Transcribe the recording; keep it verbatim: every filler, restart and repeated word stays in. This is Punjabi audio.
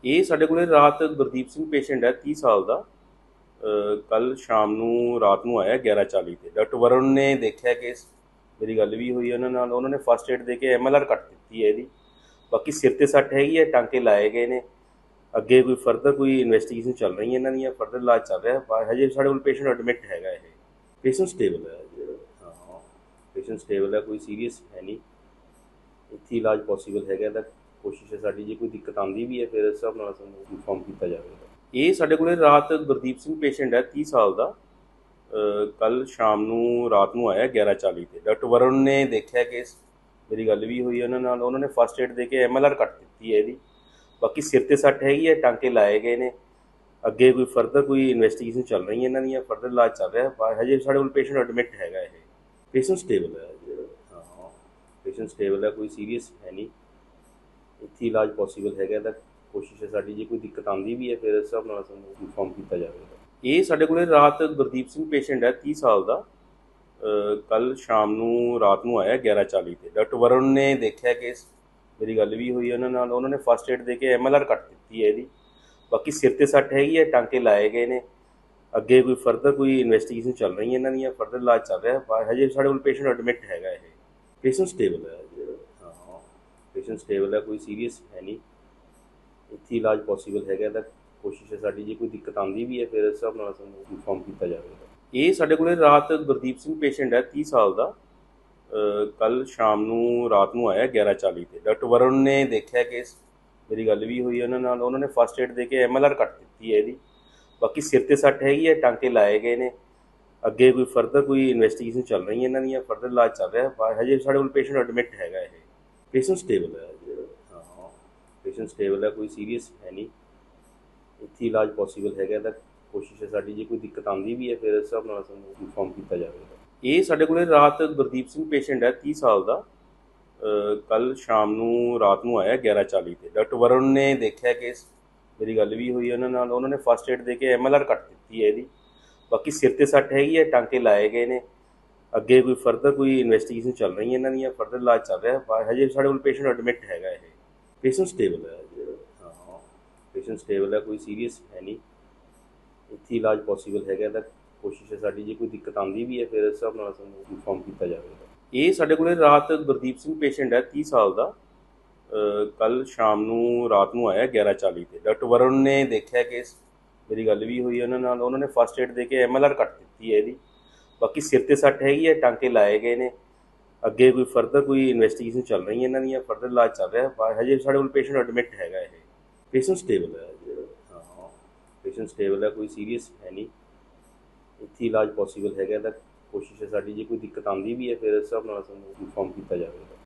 ਇਹ ਸਾਡੇ ਕੋਲੇ ਰਾਤ ਗੁਰਦੀਪ ਸਿੰਘ ਪੇਸ਼ੈਂਟ ਹੈ ਤੀਹ ਸਾਲ ਦਾ। ਕੱਲ ਸ਼ਾਮ ਨੂੰ ਰਾਤ ਨੂੰ ਆਇਆ ਗਿਆਰਾਂ ਚਾਲੀ ਤੇ। ਡਾਕਟਰ ਵਰੁਣ ਨੇ ਦੇਖਿਆ ਕਿ ਮੇਰੀ ਗੱਲ ਵੀ ਹੋਈ ਉਹਨਾਂ ਨਾਲ, ਉਹਨਾਂ ਨੇ ਫਸਟ ਏਡ ਦੇ ਕੇ ਐਮ ਐਲ ਆਰ ਕੱਟ ਦਿੱਤੀ ਹੈ ਇਹਦੀ। ਬਾਕੀ ਸਿਰ ਤੇ ਸੱਟ ਹੈਗੀ ਹੈ, ਟਾਂਕੇ ਲਾਏ ਗਏ ਨੇ। ਅੱਗੇ ਕੋਈ ਫਰਦਰ ਕੋਈ ਇਨਵੈਸਟੀਗੇਸ਼ਨ ਚੱਲ ਰਹੀ ਹੈ ਇਹਨਾਂ ਦੀਆਂ, ਫਰਦਰ ਇਲਾਜ ਚੱਲ ਰਿਹਾ। ਹਜੇ ਸਾਡੇ ਕੋਲ ਪੇਸ਼ੈਂਟ ਐਡਮਿਟ ਹੈਗਾ। ਇਹ ਪੇਸ਼ੈਂਟ ਸਟੇਬਲ ਹੈ। ਹਾਂ, ਪੇਸ਼ੈਂਟ ਸਟੇਬਲ ਹੈ, ਕੋਈ ਸੀਰੀਅਸ ਹੈ ਨਹੀਂ। ਇੱਥੇ ਇਲਾਜ ਪੋਸੀਬਲ ਹੈਗਾ। ਤਾਂ ਕੋਸ਼ਿਸ਼ ਹੈ ਸਾਡੀ, ਜੇ ਕੋਈ ਦਿੱਕਤ ਆਉਂਦੀ ਵੀ ਹੈ ਫਿਰ ਇਸ ਹਿਸਾਬ ਨਾਲ ਤੁਹਾਨੂੰ ਇਨਫੋਰਮ ਕੀਤਾ ਜਾਵੇਗਾ। ਇਹ ਸਾਡੇ ਕੋਲੇ ਰਾਤ ਗੁਰਦੀਪ ਸਿੰਘ ਪੇਸ਼ੈਂਟ ਹੈ ਤੀਹ ਸਾਲ ਦਾ। ਕੱਲ ਸ਼ਾਮ ਨੂੰ ਰਾਤ ਨੂੰ ਆਇਆ ਗਿਆਰਾਂ ਚਾਲੀ ਤੇ। ਡਾਕਟਰ ਵਰੁਣ ਨੇ ਦੇਖਿਆ ਕਿ ਮੇਰੀ ਗੱਲ ਵੀ ਹੋਈ ਉਹਨਾਂ ਨਾਲ, ਉਹਨਾਂ ਨੇ ਫਸਟ ਏਡ ਦੇ ਕੇ ਐਮ ਐਲ ਆਰ ਕੱਟ ਦਿੱਤੀ ਹੈ ਇਹਦੀ। ਬਾਕੀ ਸਿਰ ਤੇ ਸੱਟ ਹੈਗੀ ਹੈ, ਟਾਂਕੇ ਲਾਏ ਗਏ ਨੇ। ਅੱਗੇ ਕੋਈ ਫਰਦਰ ਕੋਈ ਇਨਵੈਸਟੀਗੇਸ਼ਨ ਚੱਲ ਰਹੀ ਹੈ ਇਹਨਾਂ ਦੀਆਂ, ਫਰਦਰ ਇਲਾਜ ਚੱਲ ਰਿਹਾ। ਹਜੇ ਸਾਡੇ ਕੋਲ ਪੇਸ਼ੈਂਟ ਐਡਮਿਟ ਹੈਗਾ। ਇਹ ਪੇਸ਼ੈਂਟ ਸਟੇਬਲ ਹੈ। ਹਾਂ, ਪੇਸ਼ੈਂਟ ਸਟੇਬਲ ਹੈ, ਕੋਈ ਸੀਰੀਅਸ ਹੈ ਨਹੀਂ। ਇੱਥੇ ਇਲਾਜ ਪੋਸੀਬਲ ਹੈਗਾ। ਤਾਂ ਕੋਸ਼ਿਸ਼ ਹੈ ਸਾਡੀ, ਜੇ ਕੋਈ ਦਿੱਕਤ ਆਉਂਦੀ ਵੀ ਹੈ ਫਿਰ ਇਸ ਹਿਸਾਬ ਨਾਲ ਤੁਹਾਨੂੰ ਇਨਫੋਰਮ ਕੀਤਾ ਜਾਵੇਗਾ। ਇਹ ਸਾਡੇ ਕੋਲੇ ਰਾਤ ਗੁਰਦੀਪ ਸਿੰਘ ਪੇਸ਼ੈਂਟ ਹੈ ਤੀਹ ਸਾਲ ਦਾ। ਕੱਲ ਸ਼ਾਮ ਨੂੰ ਰਾਤ ਨੂੰ ਆਇਆ ਗਿਆਰਾਂ ਚਾਲੀ ਤੇ। ਡਾਕਟਰ ਵਰੁਣ ਨੇ ਦੇਖਿਆ ਕਿ ਮੇਰੀ ਗੱਲ ਵੀ ਹੋਈ ਉਹਨਾਂ ਨਾਲ, ਉਹਨਾਂ ਨੇ ਫਸਟ ਏਡ ਦੇ ਕੇ ਐਮ ਐਲ ਆਰ ਕੱਟ ਦਿੱਤੀ ਹੈ ਇਹਦੀ। ਬਾਕੀ ਸਿਰ ਤੇ ਸੱਟ ਹੈਗੀ ਹੈ, ਟਾਂਕੇ ਲਾਏ ਗਏ ਨੇ। ਅੱਗੇ ਕੋਈ ਫਰਦਰ ਕੋਈ ਇਨਵੈਸਟੀਗੇਸ਼ਨ ਚੱਲ ਰਹੀ ਹੈ ਇਹਨਾਂ ਦੀਆਂ, ਫਰਦਰ ਇਲਾਜ ਚੱਲ ਰਿਹਾ। ਹਜੇ ਸਾਡੇ ਕੋਲ ਪੇਸ਼ੈਂਟ ਐਡਮਿਟ ਹੈਗਾ। ਇਹ ਪੇਸ਼ੈਂਟ ਸਟੇਬਲ ਹੈ। ਹਾਂ, ਪੇਸ਼ੈਂਟ ਸਟੇਬਲ ਹੈ, ਕੋਈ ਸੀਰੀਅਸ ਹੈ ਨਹੀਂ। ਇੱਥੇ ਇਲਾਜ ਪੋਸੀਬਲ ਹੈਗਾ। ਤਾਂ ਕੋਸ਼ਿਸ਼ ਹੈ ਸਾਡੀ, ਜੇ ਕੋਈ ਦਿੱਕਤ ਆਉਂਦੀ ਵੀ ਹੈ ਫਿਰ ਇਸ ਹਿਸਾਬ ਨਾਲ ਤੁਹਾਨੂੰ ਇਨਫੋਰਮ ਕੀਤਾ ਜਾਵੇਗਾ। ਇਹ ਸਾਡੇ ਕੋਲੇ ਰਾਤ ਗੁਰਦੀਪ ਸਿੰਘ ਪੇਸ਼ੈਂਟ ਹੈ ਤੀਹ ਸਾਲ ਦਾ। ਕੱਲ ਸ਼ਾਮ ਨੂੰ ਰਾਤ ਨੂੰ ਆਇਆ ਗਿਆਰਾਂ ਚਾਲੀ ਤੇ। ਡਾਕਟਰ ਵਰੁਣ ਨੇ ਦੇਖਿਆ ਕਿ ਮੇਰੀ ਗੱਲ ਵੀ ਹੋਈ ਉਹਨਾਂ ਨਾਲ, ਉਹਨਾਂ ਨੇ ਫਸਟ ਏਡ ਦੇ ਕੇ ਐਮ ਐਲ ਆਰ ਕੱਟ ਦਿੱਤੀ ਹੈ ਇਹਦੀ। ਬਾਕੀ ਸਿਰ ਤੇ ਸੱਟ ਹੈਗੀ ਹੈ, ਟਾਂਕੇ ਲਾਏ ਗਏ ਨੇ। ਅੱਗੇ ਕੋਈ ਫਰਦਰ ਕੋਈ ਇਨਵੈਸਟੀਗੇਸ਼ਨ ਚੱਲ ਰਹੀ ਹੈ ਇਹਨਾਂ ਦੀਆਂ, ਫਰਦਰ ਇਲਾਜ ਚੱਲ ਰਿਹਾ। ਹਜੇ ਸਾਡੇ ਕੋਲ ਪੇਸ਼ੈਂਟ ਐਡਮਿਟ ਹੈਗਾ। ਇਹ ਪੇਸ਼ੈਂਟ ਸਟੇਬਲ ਹੈ। ਹਾਂ, ਪੇਸ਼ੈਂਟ ਸਟੇਬਲ ਹੈ, ਕੋਈ ਸੀਰੀਅਸ ਹੈ ਨਹੀਂ। ਇੱਥੇ ਇਲਾਜ ਪੋਸੀਬਲ ਹੈਗਾ। ਤਾਂ ਕੋਸ਼ਿਸ਼ ਹੈ ਸਾਡੀ, ਜੇ ਕੋਈ ਦਿੱਕਤ ਆਉਂਦੀ ਵੀ ਹੈ ਫਿਰ ਇਸ ਹਿਸਾਬ ਨਾਲ ਤੁਹਾਨੂੰ ਇਨਫੋਰਮ ਕੀਤਾ ਜਾਵੇਗਾ। ਇਹ ਸਾਡੇ ਕੋਲੇ ਰਾਤ ਗੁਰਦੀਪ ਸਿੰਘ ਪੇਸ਼ੈਂਟ ਹੈ ਤੀਹ ਸਾਲ ਦਾ। ਕੱਲ ਸ਼ਾਮ ਨੂੰ ਰਾਤ ਨੂੰ ਆਇਆ ਗਿਆਰਾਂ ਚਾਲੀ ਤੇ। ਡਾਕਟਰ ਵਰੁਣ ਨੇ ਦੇਖਿਆ ਕਿ ਮੇਰੀ ਗੱਲ ਵੀ ਹੋਈ ਉਹਨਾਂ ਨਾਲ, ਉਹਨਾਂ ਨੇ ਫਸਟ ਏਡ ਦੇ ਕੇ ਐਮ ਐਲ ਆਰ ਕੱਟ ਦਿੱਤੀ ਹੈ ਇਹਦੀ। ਬਾਕੀ ਸਿਰ ਤੇ ਸੱਟ ਹੈਗੀ ਹੈ, ਟਾਂਕੇ ਲਾਏ ਗਏ ਨੇ। ਅੱਗੇ ਕੋਈ ਫਰਦਰ ਕੋਈ ਇਨਵੈਸਟੀਗੇਸ਼ਨ ਚੱਲ ਰਹੀ ਹੈ ਇਹਨਾਂ ਦੀਆਂ, ਫਰਦਰ ਇਲਾਜ ਚੱਲ ਰਿਹਾ। ਹਜੇ ਸਾਡੇ ਕੋਲ ਪੇਸ਼ੈਂਟ ਐਡਮਿਟ ਹੈਗਾ। ਇਹ ਪੇਸ਼ੈਂਟ ਸਟੇਬਲ ਹੈ। ਹਾਂ, ਪੇਸ਼ੈਂਟ ਸਟੇਬਲ ਹੈ, ਕੋਈ ਸੀਰੀਅਸ ਹੈ ਨਹੀਂ। ਇੱਥੇ ਇਲਾਜ ਪੋਸੀਬਲ ਹੈਗਾ। ਤਾਂ ਕੋਸ਼ਿਸ਼ ਹੈ ਸਾਡੀ, ਜੇ ਕੋਈ ਦਿੱਕਤ ਆਉਂਦੀ ਵੀ ਹੈ ਫਿਰ ਇਸ ਹਿਸਾਬ ਨਾਲ ਤੁਹਾਨੂੰ ਇਨਫੋਰਮ ਕੀਤਾ ਜਾਵੇਗਾ। ਇਹ ਸਾਡੇ ਕੋਲੇ ਰਾਤ ਗੁਰਦੀਪ ਸਿੰਘ ਪੇਸ਼ੈਂਟ ਹੈ ਤੀਹ ਸਾਲ ਦਾ। ਕੱਲ ਸ਼ਾਮ ਨੂੰ ਰਾਤ ਨੂੰ ਆਇਆ ਗਿਆਰਾਂ ਚਾਲੀ ਤੇ। ਡਾਕਟਰ ਵਰੁਣ ਨੇ ਦੇਖਿਆ ਕਿ ਮੇਰੀ ਗੱਲ ਵੀ ਹੋਈ ਉਹਨਾਂ ਨਾਲ, ਉਹਨਾਂ ਨੇ ਫਸਟ ਏਡ ਦੇ ਕੇ ਐਮ ਐਲ ਆਰ ਕੱਟ ਦਿੱਤੀ ਹੈ ਇਹਦੀ। ਬਾਕੀ ਸਿਰ ਤੇ ਸੱਟ ਹੈਗੀ ਹੈ, ਟਾਂਕੇ ਲਾਏ ਗਏ ਨੇ। ਅੱਗੇ ਕੋਈ ਫਰਦਰ ਕੋਈ ਇਨਵੈਸਟੀਗੇਸ਼ਨ ਚੱਲ ਰਹੀ ਹੈ ਇਹਨਾਂ ਦੀਆਂ, ਫਰਦਰ ਇਲਾਜ ਚੱਲ ਰਿਹਾ। ਹਜੇ ਸਾਡੇ ਕੋਲ ਪੇਸ਼ੈਂਟ ਐਡਮਿਟ ਹੈਗਾ। ਇਹ ਪੇਸ਼ੈਂਟ ਸਟੇਬਲ ਹੈ। ਹਾਂ, ਪੇਸ਼ੈਂਟ ਸਟੇਬਲ ਹੈ, ਕੋਈ ਸੀਰੀਅਸ ਹੈ ਨਹੀਂ। ਇੱਥੇ ਇਲਾਜ ਪੋਸੀਬਲ ਹੈਗਾ। ਤਾਂ ਕੋਸ਼ਿਸ਼ ਹੈ ਸਾਡੀ, ਜੇ ਕੋਈ ਦਿੱਕਤ ਆਉਂਦੀ ਵੀ ਹੈ ਫਿਰ ਇਸ ਹਿਸਾਬ ਨਾਲ ਤੁਹਾਨੂੰ ਇਨਫੋਰਮ ਕੀਤਾ ਜਾਵੇਗਾ।